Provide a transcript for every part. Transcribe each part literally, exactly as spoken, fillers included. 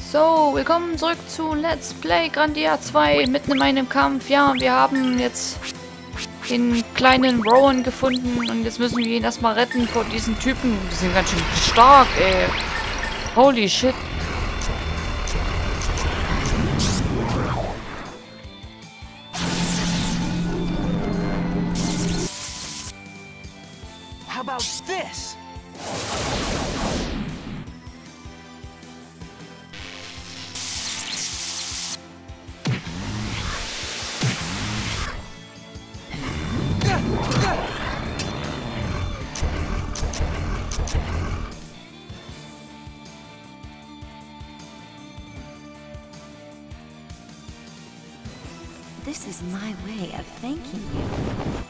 So, willkommen zurück zu Let's Play Grandia zwei mitten in meinem Kampf. Ja, wir haben jetzt den kleinen Rowan gefunden und jetzt müssen wir ihn erstmal retten vor diesen Typen. Die sind ganz schön stark, ey. Holy shit. How about this? This is my way of thanking you.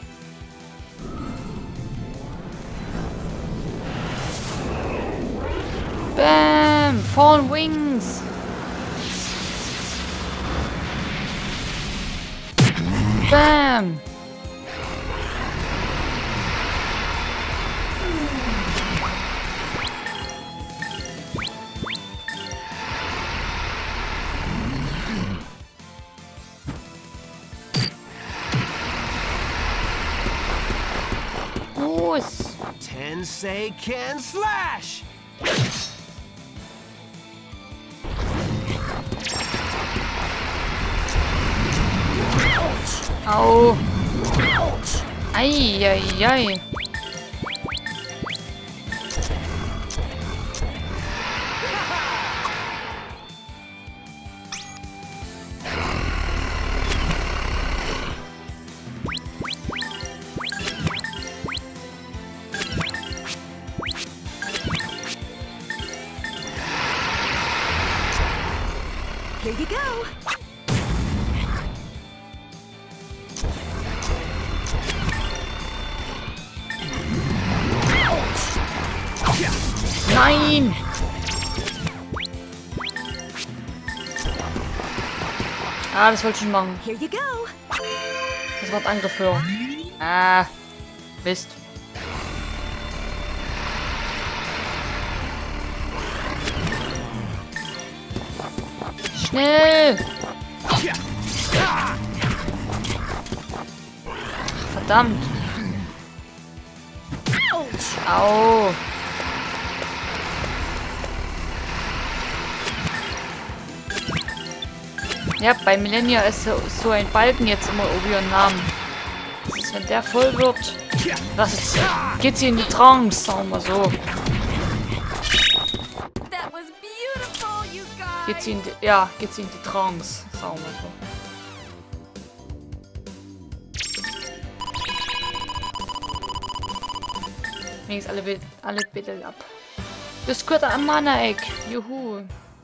Bam! Fallen Wings! Bam! Los! Tensei can slash! Au! Ei, ei, ei. Here you go. Nein! Ah, das wollte ich schon machen. Here you go. Das war ein Angriff für. Ah, Mist. Schnell! Ach, verdammt! Au! Ja, bei Millennia ist so, so ein Balken jetzt immer über ihren Namen. Das ist, wenn der voll wird, das ist, geht sie in die Trance, sagen wir so. Geht sie in die, ja, geht sie in die Trance, sagen wir so. Wenigstens alle, alle bitte ab. Das gehört am Mana-Egg. Juhu.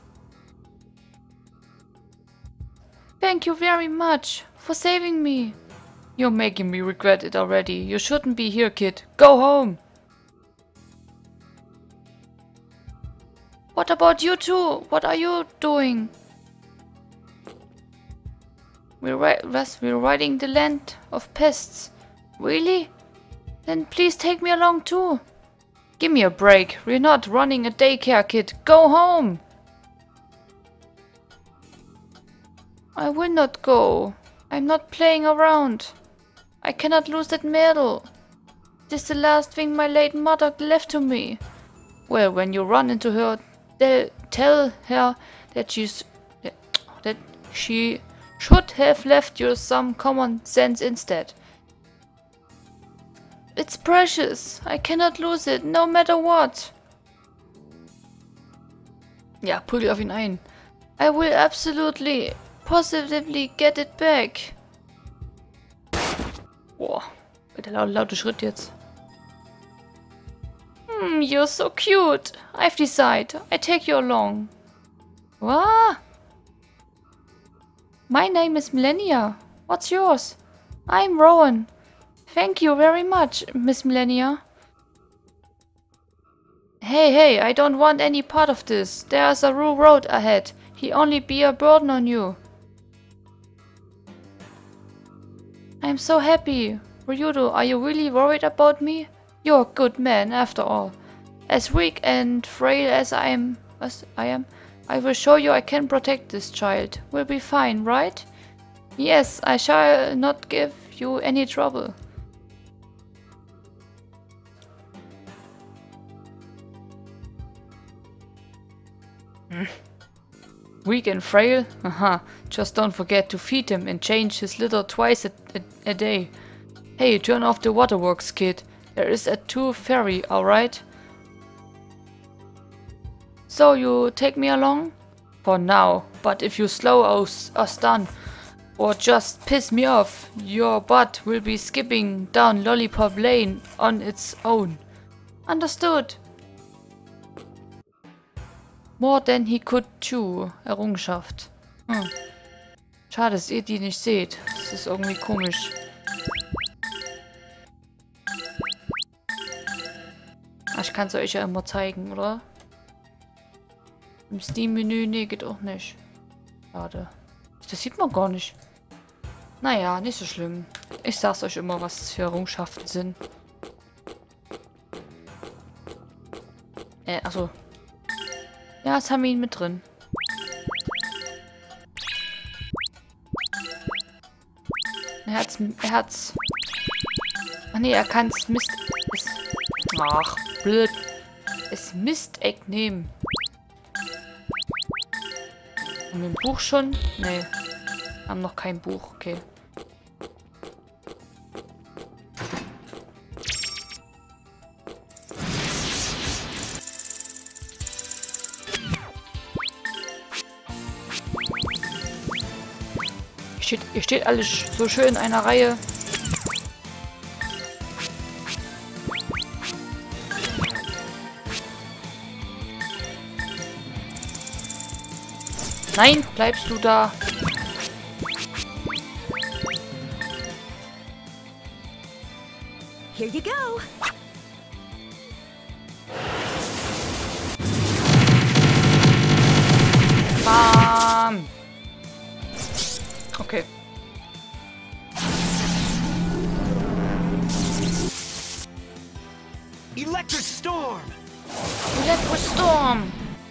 Thank you very much for saving me. You're making me regret it already. You shouldn't be here, kid. Go home. What about you two? What are you doing? We're ri we're riding the land of pests. Really? Then please take me along too. Give me a break. We're not running a daycare, kid. Go home. I will not go. I'm not playing around. I cannot lose that medal. It is the last thing my late mother left to me. Well, when you run into her, tell her that she's that she should have left you some common sense instead. It's precious. I cannot lose it, no matter what. Ja, prügel auf ihn ein. I will absolutely, positively get it back. Boah, der laute, laute Schritt jetzt. Hmm, you're so cute. I've decided. I take you along. What? My name is Millennia. What's yours? I'm Rowan. Thank you very much, Miss Millennia. Hey, hey, I don't want any part of this. There's a rude road ahead. He only be a burden on you. I'm so happy. Ryudo, are you really worried about me? You're a good man, after all. As weak and frail as I am, as I am, I will show you I can protect this child. We'll be fine, right? Yes, I shall not give you any trouble. Hm. Weak and frail? Haha. Just don't forget to feed him and change his litter twice a, a, a day. Hey, turn off the waterworks, kid. There is a tooth fairy, alright? So you take me along? For now, but if you slow us, us down or just piss me off, your butt will be skipping down Lollipop Lane on its own. Understood? More than he could chew. Errungenschaft. Hm. Schade, dass ihr die nicht seht. Das ist irgendwie komisch. Ach, ich kann es euch ja immer zeigen, oder? Im Steam-Menü, nee, geht auch nicht. Schade. Das sieht man gar nicht. Naja, nicht so schlimm. Ich sag's euch immer, was es für Errungenschaften sind. Äh, achso. Ja, es haben wir ihn mit drin. Er hat's. Er hat's. Ach nee, er kann's Mist. Es, ach, blöd. Es Misteck nehmen. Haben wir ein Buch schon? Nee. Haben noch kein Buch, okay. Steht, ihr steht alles so schön in einer Reihe. Nein, bleibst du da? Here you go. Bam. Okay. Electric storm! Electric Storm.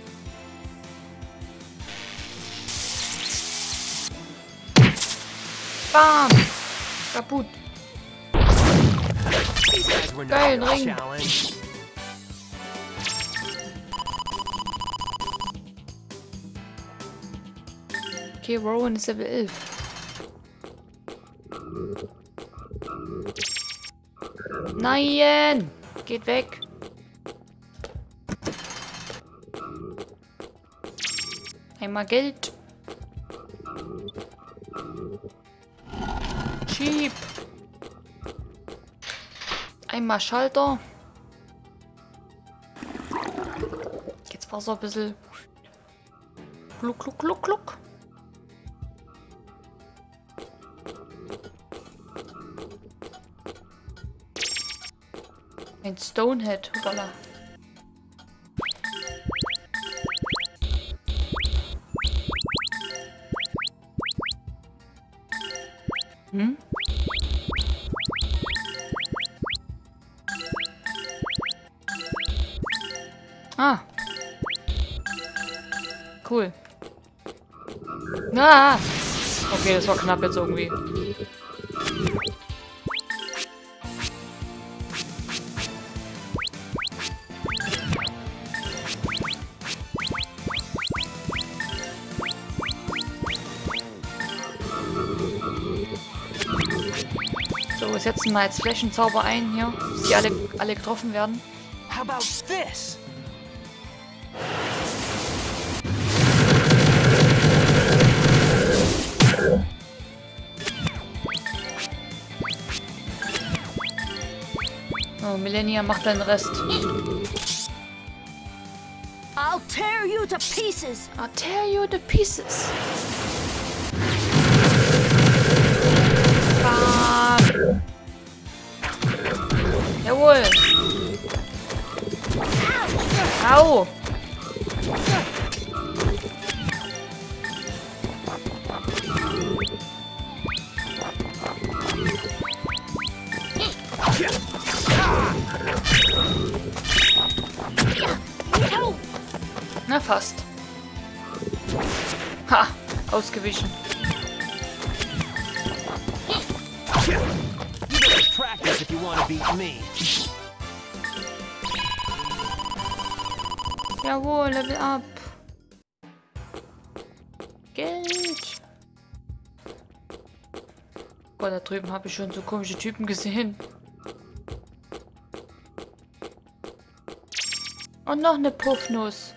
Bam. Kaputt. These guys were Geil, not a Ring. challenge. Okay, Rowan ist Level elf. Nein! Geht weg. Einmal Geld. Cheap. Einmal Schalter. Jetzt war so ein bisschen. Gluck, gluck, gluck, gluck. Ein Stonehead, hoppala. Hm? Ah. Cool. Ah. Okay, das war knapp jetzt irgendwie. So, wir setzen mal jetzt Flächenzauber ein hier, dass die alle, alle getroffen werden. How about this? Oh, Millennia macht den Rest. I'll tear you to pieces. I'll tear you to pieces. Bam. Jawohl. Au. Na fast. Ha! Ausgewichen. You better practice if you want to beat me. Jawohl, Level up. Geld. Boah, da drüben habe ich schon so komische Typen gesehen. Und noch eine Puffnuss.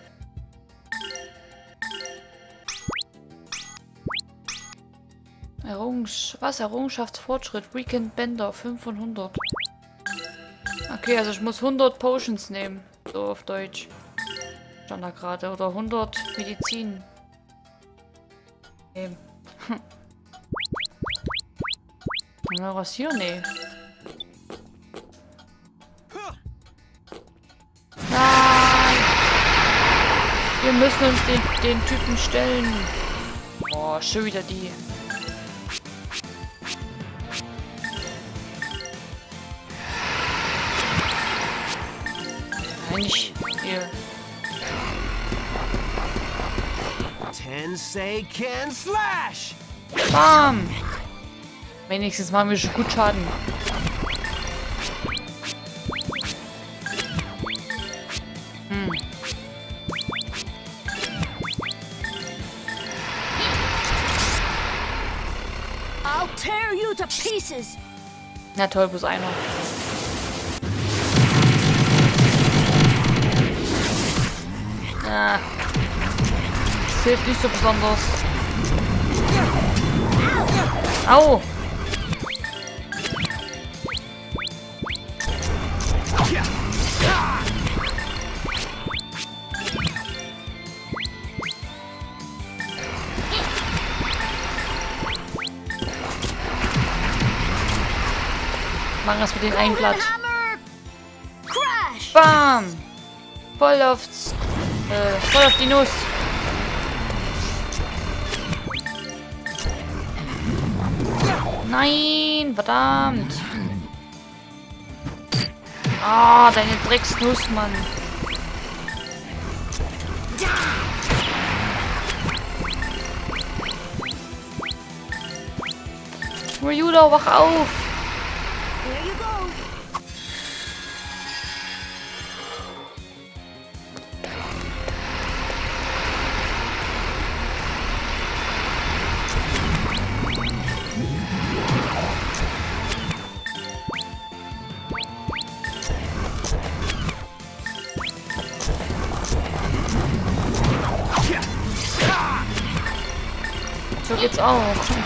Errungens was? Errungenschaftsfortschritt. Weekend Bender. fünf von hundert. Okay, also ich muss hundert Potions nehmen. So auf Deutsch. Stand da gerade. Oder hundert Medizin. Nehmen. Hm. Na, was hier? Nee. Nein! Wir müssen uns den, den Typen stellen. Oh, schon wieder die. Nein, nicht hier. Tensei can slash! Bam! Wenigstens machen wir schon gut Schaden. Hm. I'll tear you to pieces. Na toll, bloß einer. Ah. Das hilft nicht so besonders. Au! Machen das mit den ein Blatt. Bam! Voll aufs, äh, voll auf die Nuss. Nein, verdammt. Ah, deine Drecksnuss, Mann. Ryudo, wach auf. Here you go. So geht's auch.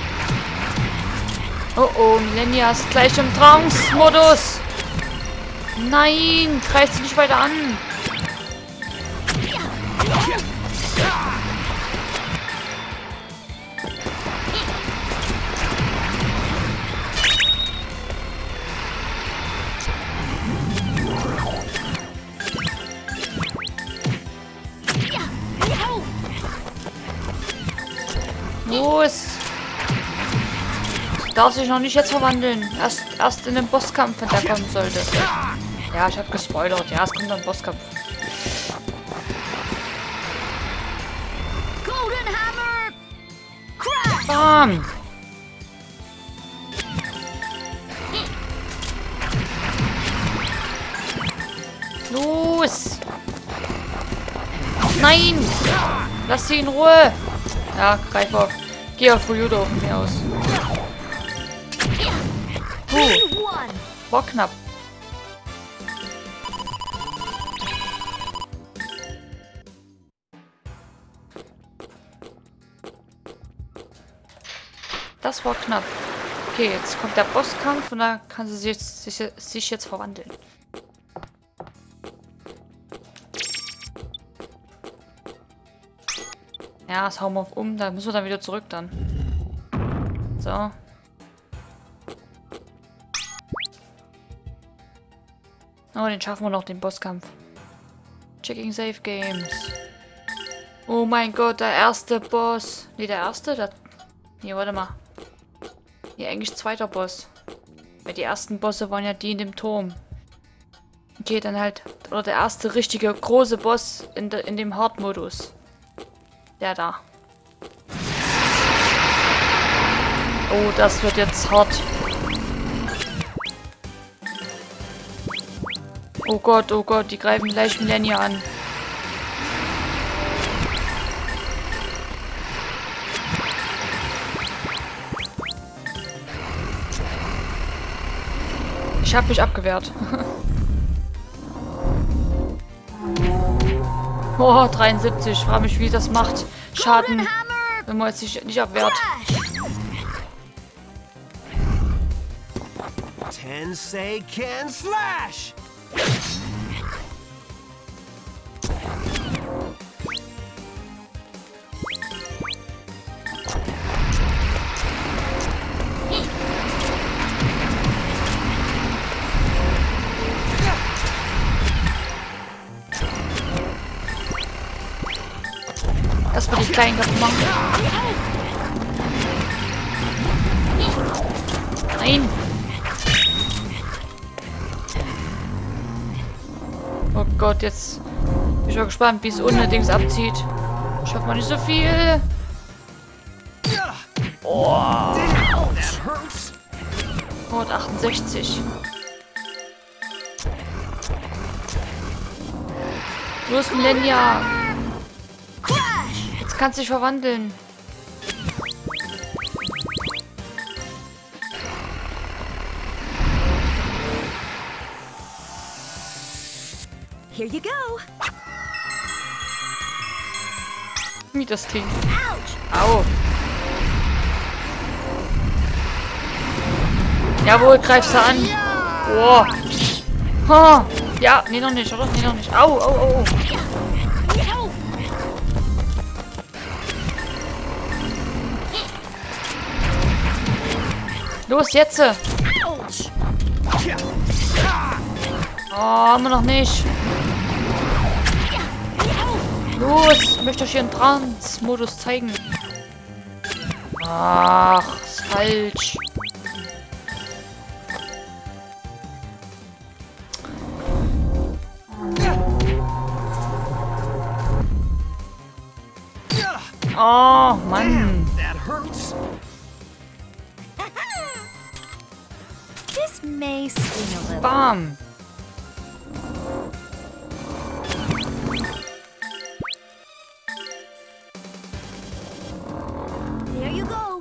Oh oh, Millennia ist gleich im Trance-Modus. Nein, greift sie nicht weiter an. Los! Darf sich noch nicht jetzt verwandeln. Erst, erst in den Bosskampf, wenn der kommen sollte. Ja, ich habe gespoilert. Ja, es kommt ein Bosskampf. Golden Hammer. Crash. Bam! Los! Nein! Lass sie in Ruhe! Ja, greif auf. Geh auf Ryudo von mir aus. Uh, war knapp. Das war knapp. Okay, jetzt kommt der Bosskampf und da kann sie sich, sich, sich jetzt verwandeln. Ja, das hauen wir auf um. Da müssen wir dann wieder zurück dann. So. Oh, den schaffen wir noch, den Bosskampf. Checking Save Games. Oh mein Gott, der erste Boss. Nee, der erste? Der... Nee, warte mal. Nee, eigentlich zweiter Boss. Weil die ersten Bosse waren ja die in dem Turm. Okay, dann halt... Oder der erste richtige große Boss in, de, in dem Hard-Modus. Der da. Oh, das wird jetzt hart. Oh Gott, oh Gott, die greifen gleich Millennia an. Ich habe mich abgewehrt. Oh, dreiundsiebzig. Ich frage mich, wie das macht. Schaden, wenn man jetzt sich nicht abwehrt. Tensei can slash! Erstmal die kleinen kaputt machen. Nein! Oh Gott, jetzt bin ich mal gespannt, wie es unnötig abzieht. Ich hoffe mal nicht so viel. Oh. hundertachtundsechzig. Los, Millennia! Jetzt kannst du dich verwandeln. Here you go. Wie das klingt. Au. Jawohl, greifst du an. Boah. Ha. Ja, nee, noch nicht, oder? Nee, noch nicht. Au, au, au. Los, jetzt! Oh, haben wir noch nicht. Los, ich möchte euch hier einen Trance-Modus zeigen. Ach, ist falsch. Oh, Mann. This may sting a little. Bam. There you go.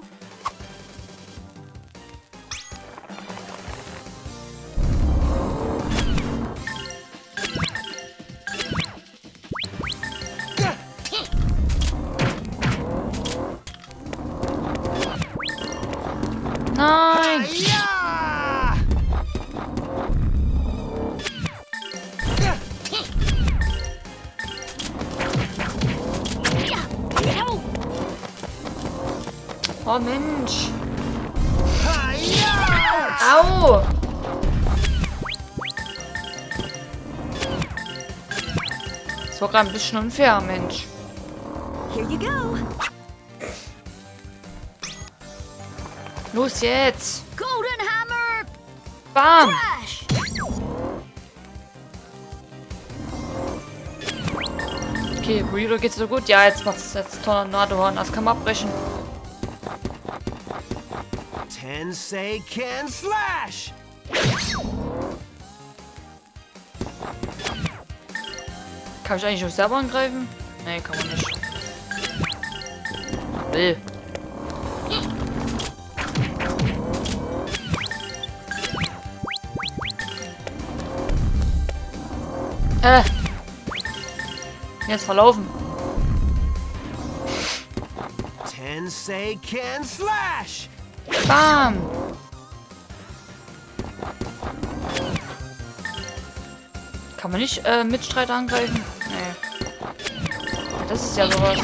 Nein. Oh Mensch. Au. Das war gerade ein bisschen unfair, Mensch. Here you go. Los jetzt. Golden Hammer. Bam. Crash. Okay, Burrito geht's so gut. Ja, jetzt macht's jetzt Tornado-Horn. Das kann man abbrechen. Tensei can slash! Kann ich eigentlich auch selber angreifen? Nee, kann man nicht. Will. Äh. Jetzt verlaufen. Tensei can slash! Bam. Kann man nicht äh, Mitstreiter angreifen? Nee. Ja, das ist ja sowas.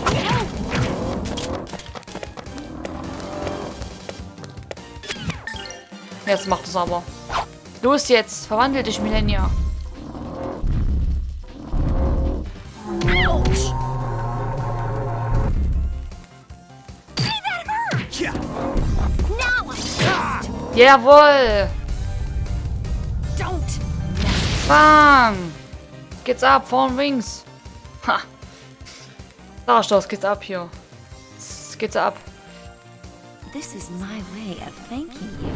Jetzt macht es aber. Los jetzt, verwandel dich, Millennia. Jawohl! Bam! Geht's ab, vorn Wings. Ha! Sag ich doch, geht's ab hier. Jetzt geht's ab. This is my way of thanking you.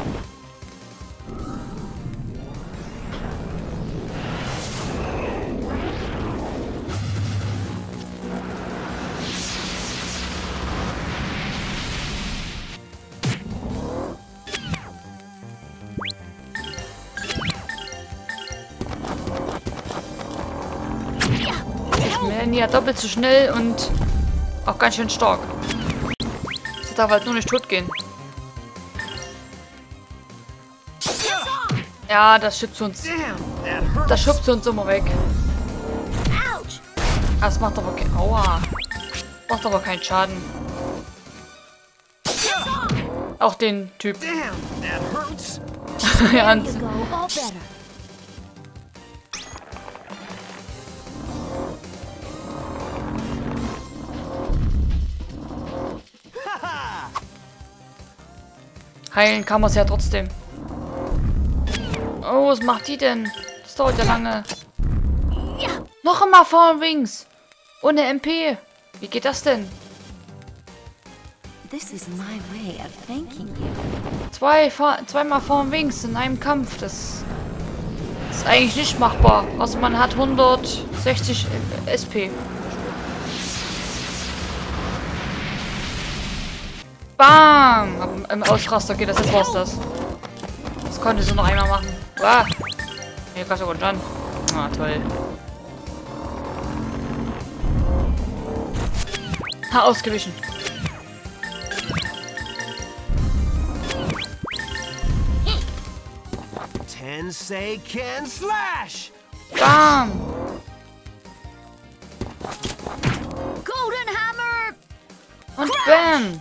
Melanie ja doppelt so schnell und auch ganz schön stark. Sie darf halt nur nicht tot gehen. Ja, das schubst uns. Das schubst uns immer weg. Das macht aber kein. Aua. Macht aber keinen Schaden. Auch den Typ. Ja, und heilen kann man es ja trotzdem. Oh, was macht die denn? Das dauert ja lange. Noch einmal Fallen Wings. Ohne M P. Wie geht das denn? This is my way of thanking you. Zwei, zweimal Fallen Wings in einem Kampf. Das ist eigentlich nicht machbar. Also man hat hundertsechzig S P. Bam! Im Ausraster geht das, jetzt war's das. Das konnte sie noch einmal machen. Wow. Hier kannst du gut dran. Ah, toll. Ha, ausgewichen. Tensei can slash! Bam! Golden Hammer! Und bam!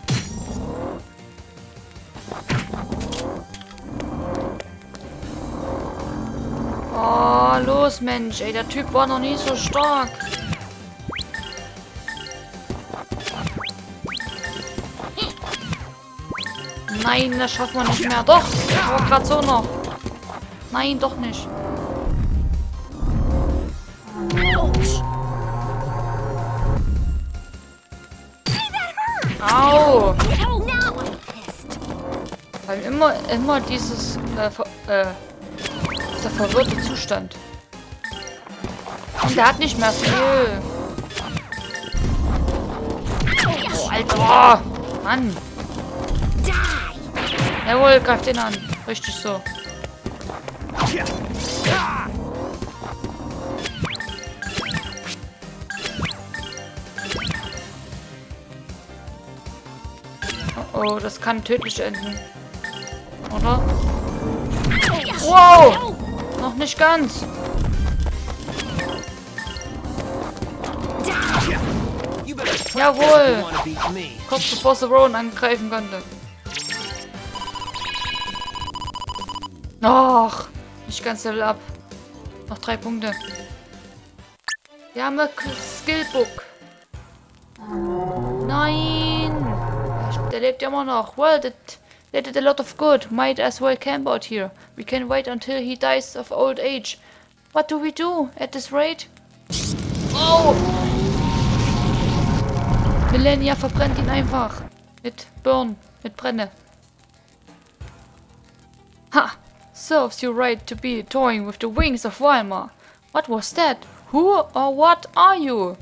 Oh, los, Mensch, ey, der Typ war noch nie so stark. Nein, das schaffen wir nicht mehr. Doch, aber gerade so noch. Nein, doch nicht. Au! Weil immer, immer dieses äh, ver äh, dieser verwirrte Zustand. Und der hat nicht mehr viel. Oh, Alter! Mann! Jawohl, greift den an. Richtig so. Oh, oh, das kann tödlich enden. Oder? Wow! Noch nicht ganz. Jawohl! Kurz bevor Saron angreifen konnte. Noch! Nicht ganz Level up. Noch drei Punkte. Wir haben ein Skillbook. Nein! Der lebt ja immer noch. Well, that, that did a lot of good. Might as well camp out here. We can wait until he dies of old age. What do we do at this rate? Oh! Millennia verbrennt ihn einfach. Mit Burn. Mit Brenne. Ha! Serves you right to be toying with the wings of Weimar. What was that? Who or what are you?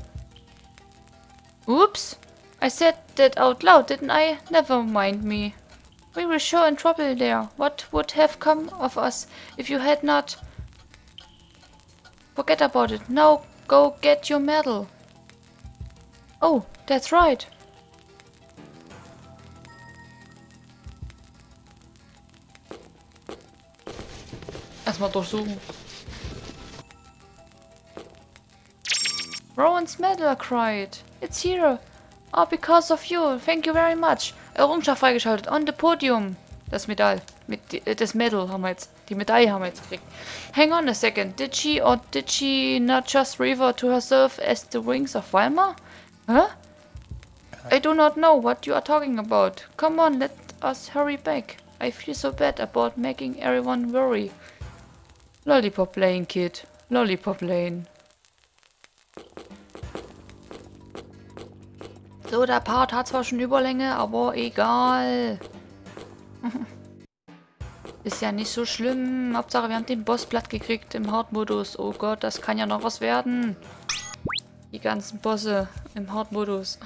Oops. I said that out loud, didn't I? Never mind me. We were sure in trouble there. What would have come of us if you had not? Forget about it. Now go get your medal. Oh, that's right. Erstmal durchsuchen. Rowan's medal, I cried. It's here. Oh, because of you. Thank you very much. Errungenschaft freigeschaltet. On the podium. Das Medal. Mit, das Medal haben wir jetzt. Die Medaille haben wir jetzt gekriegt. Hang on a second. Did she or did she not just refer to herself as the wings of Weimar? Huh? I do not know what you are talking about. Come on, let us hurry back. I feel so bad about making everyone worry. Lollipop Lane, kid. Lollipop Lane. So, der Part hat zwar schon Überlänge, aber egal. Ist ja nicht so schlimm. Hauptsache, wir haben den Boss platt gekriegt im Hard-Modus. Oh Gott, das kann ja noch was werden. Die ganzen Bosse im Hard-Modus.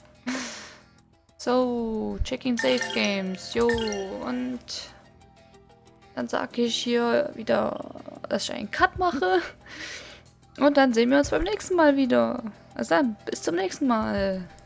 So, checking Save Games. Jo, und dann sage ich hier wieder, dass ich einen Cut mache. Und dann sehen wir uns beim nächsten Mal wieder. Also dann, bis zum nächsten Mal.